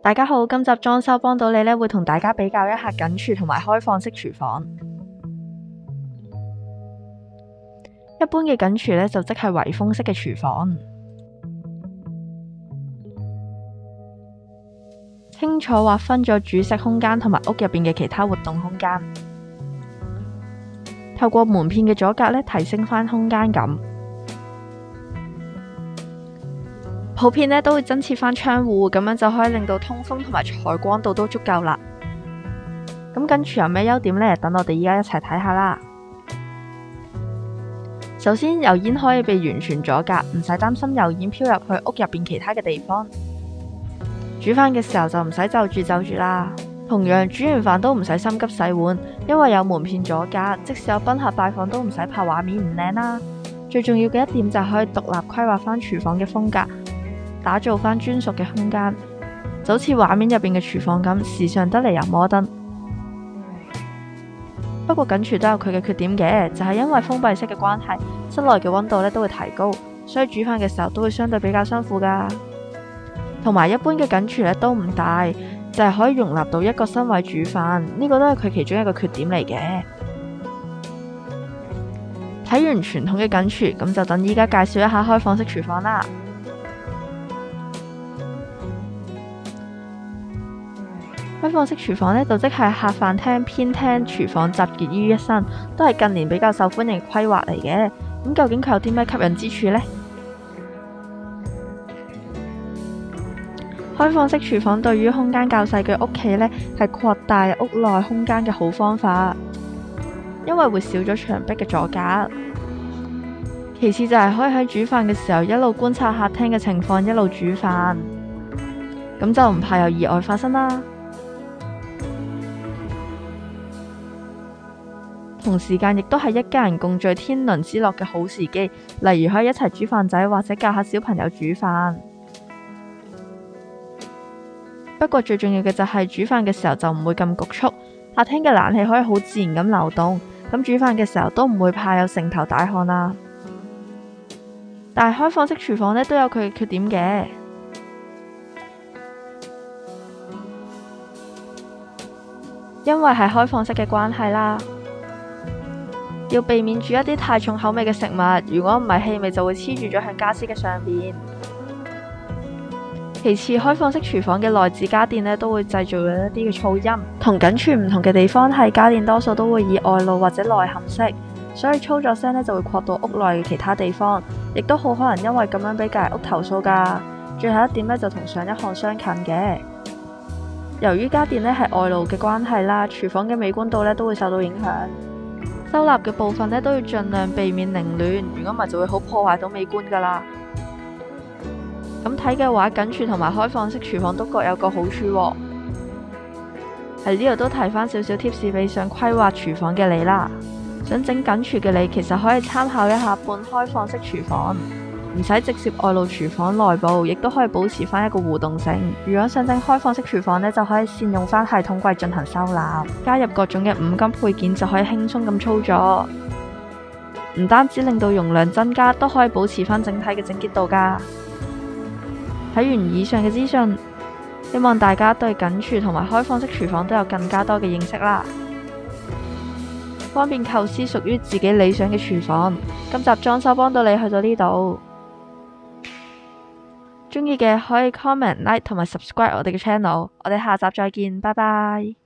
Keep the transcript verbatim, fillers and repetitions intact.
大家好，今集裝修幫到你呢，會同大家比較一下緊廚同埋開放式廚房。一般嘅緊廚呢，就即係圍封式嘅廚房，清楚劃分咗煮食空間同埋屋入邊嘅其他活動空間，透過門片嘅阻隔呢，提升返空間感。普遍呢都會增設返窗戶，咁樣就可以令到通風同埋採光度都足夠啦。咁緊廚有咩優點呢？等我哋依家一齊睇下啦。首先，油煙可以被完全阻隔，唔使擔心油煙飄入去屋入邊其他嘅地方。煮飯嘅時候就唔使就住就住啦。同樣，煮完飯都唔使心急洗碗，因為有門片阻隔，即使有賓客拜訪都唔使怕畫面唔靚啦。最重要嘅一點就係可以獨立規劃返廚房嘅風格，打造返專屬嘅空間，就好似畫面入邊嘅廚房咁，時尚得嚟又摩登。不過緊廚都有佢嘅缺點嘅，就係因為封閉式嘅關係，室內嘅溫度咧都會提高，所以煮飯嘅時候都會相對比較辛苦噶。同埋一般嘅緊廚咧都唔大，就係可以容納到一個身位煮飯，呢個都係佢其中一個缺點嚟嘅。睇完傳統嘅緊廚，咁就等依家介紹一下開放式廚房啦。開放式廚房呢，就即係客飯廳、偏廳、廚房集結於一身，都係近年比較受歡迎嘅規劃嚟嘅。咁究竟佢有啲咩吸引之處呢？開放式廚房對於空間較細嘅屋企呢，係擴大屋內空間嘅好方法，因為會少咗牆壁嘅阻隔。其次就係可以喺煮飯嘅時候一路觀察客廳嘅情況，一路煮飯，咁就唔怕有意外發生啦。同時間亦都係一家人共聚天倫之樂嘅好時機，例如可以一齊煮飯仔，或者教下小朋友煮飯。不過最重要嘅就係煮飯嘅時候就唔會咁局促，客廳嘅冷氣可以好自然咁流動，咁煮飯嘅時候都唔會怕有成頭大汗啦。但係開放式廚房呢都有佢嘅缺點嘅，因為係開放式嘅關係啦。要避免煮一啲太重口味嘅食物，如果唔係氣味就會黐住咗喺家私嘅上邊。其次，開放式廚房嘅內置家電呢都會製造咗一啲嘅噪音，同緊廚唔同嘅地方係家電多數都會以外露或者內嵌式，所以操作聲呢就會擴到屋內嘅其他地方，亦都好可能因為咁樣俾隔籬屋投訴噶。最後一點呢就同上一項相近嘅，由於家電呢係外露嘅關係啦，廚房嘅美觀度呢都會受到影響。收納嘅部分呢都要盡量避免凌亂，如果唔係就會好破壞到美觀噶啦。咁睇嘅話，緊廚同埋開放式廚房都各有個好處喎。喺呢度都提翻少少貼士俾想規劃廚房嘅你啦。想整緊廚嘅你，其實可以參考一下半開放式廚房，唔使直接外露廚房內部，亦都可以保持翻一個互動性。如果想整開放式廚房呢，就可以善用翻系統櫃進行收納，加入各種嘅五金配件就可以輕鬆咁操作。唔單止令到容量增加，都可以保持翻整體嘅整潔度噶。睇完以上嘅資訊，希望大家對緊廚同埋開放式廚房都有更加多嘅認識啦，方便構思屬於自己理想嘅廚房。今集裝修幫到你去到呢度，鍾意嘅可以 comment、like 同埋 subscribe 我哋嘅 channel。我哋下集再見，拜拜。